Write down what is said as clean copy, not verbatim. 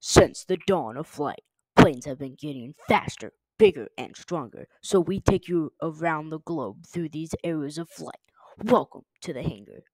Since the dawn of flight, planes have been getting faster, bigger, and stronger, so we take you around the globe through these eras of flight. Welcome to the hangar.